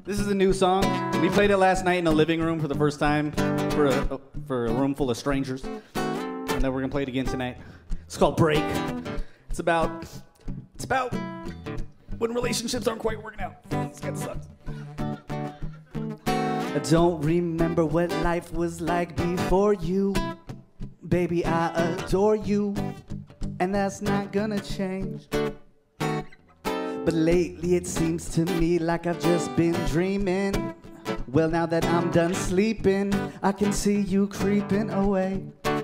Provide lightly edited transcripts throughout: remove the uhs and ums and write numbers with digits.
This is a new song. We played it last night in a living room for the first time for a room full of strangers. And then we're gonna play it again tonight. It's called Break. It's about when relationships aren't quite working out. This kind of sucks. I don't remember what life was like before you. Baby, I adore you, and that's not gonna change. But lately it seems to me like I've just been dreaming. Well, now that I'm done sleeping, I can see you creeping away.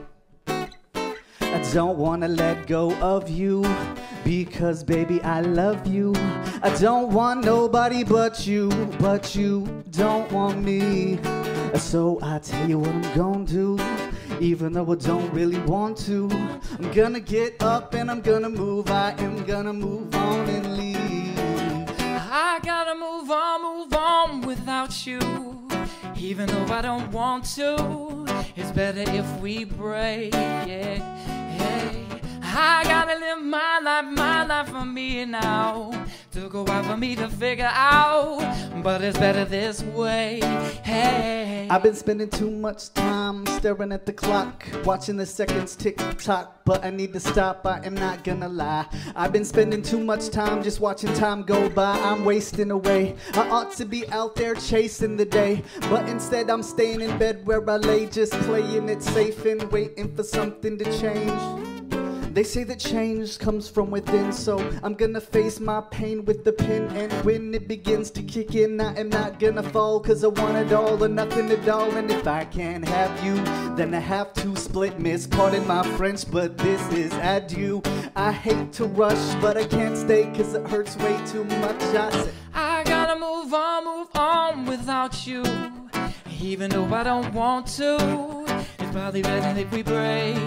I don't wanna let go of you, because baby, I love you. I don't want nobody but you don't want me. So I tell you what I'm gonna do, even though I don't really want to. I'm gonna get up and I'm gonna move. I am gonna move on and leave. I gotta move on without you, even though I don't want to. It's better if we break, yeah. I gotta live my life for me now. Took a while for me to figure out, but it's better this way. Hey, I've been spending too much time staring at the clock, watching the seconds tick tock, but I need to stop, I am not gonna lie. I've been spending too much time just watching time go by. I'm wasting away. I ought to be out there chasing the day, but instead I'm staying in bed where I lay, just playing it safe and waiting for something to change. They say that change comes from within, so I'm gonna face my pain with the pen. And when it begins to kick in, I am not gonna fall, cause I want it all or nothing at all. And if I can't have you, then I have to split, miss. Pardon my French, but this is adieu. I hate to rush, but I can't stay, cause it hurts way too much. I gotta move on without you, even though I don't want to. It's probably better if we break.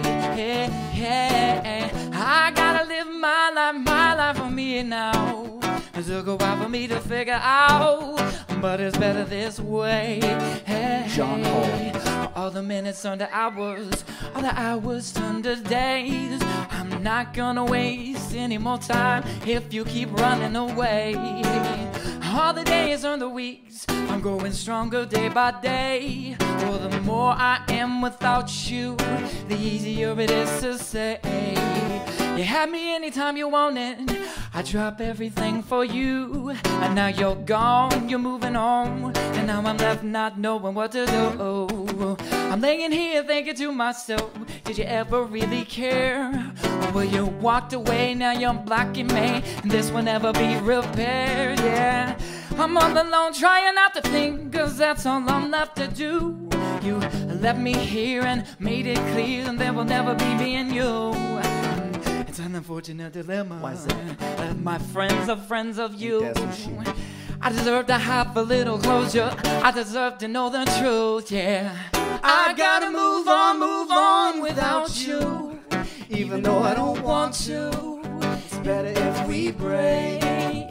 I gotta live my life for me now. It took a while for me to figure out, but it's better this way. John Hall. All the minutes turn to hours, all the hours turn to days. I'm not gonna waste any more time if you keep running away. All the days turn to weeks, I'm growing stronger day by day. Well, the more I am without you, the easier it is to say. You had me anytime you wanted, I drop everything for you. And now you're gone, you're moving on, and now I'm left not knowing what to do. I'm laying here thinking to myself, did you ever really care? Well, you walked away, now you're blocking me, and this will never be repaired, yeah. I'm all alone trying not to think, cause that's all I'm left to do. You left me here and made it clear that there will never be me and you. It's an unfortunate dilemma. Why is that? My friends are friends of you. I deserve to have a little closure, I deserve to know the truth, yeah. I gotta move on without you, even though I don't want to. It's better if we break.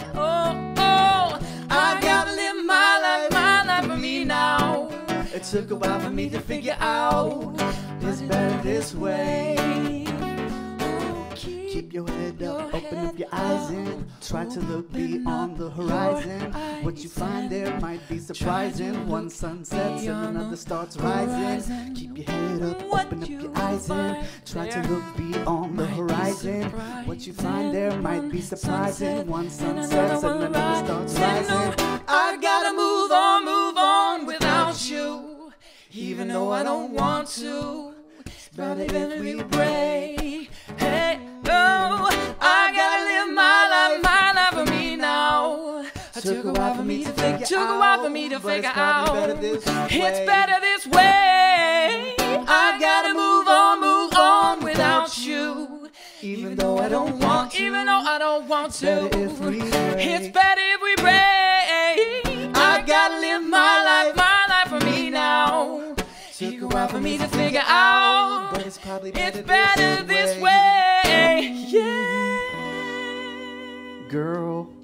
Oh, I gotta live my life for me now. It took a while for me to figure out, it's better this way. Keep your head up, open up your eyes and try to look beyond the horizon. What you find there might be surprising. One sun sets and another starts rising. Keep your head up, open up your eyes and try to look beyond the horizon. What you find there might be surprising. One sun sets and another starts rising. I gotta move on without you, even though I don't want to. It's better if we break. Hey, oh, I gotta live my life for me now. It took a while for me to figure out, it's better this way. I gotta move on without you, even though I don't want to. It's better if we break. I gotta live my life for me now. Took a while for me to figure out, but it's probably better this way. Yeah. Girl,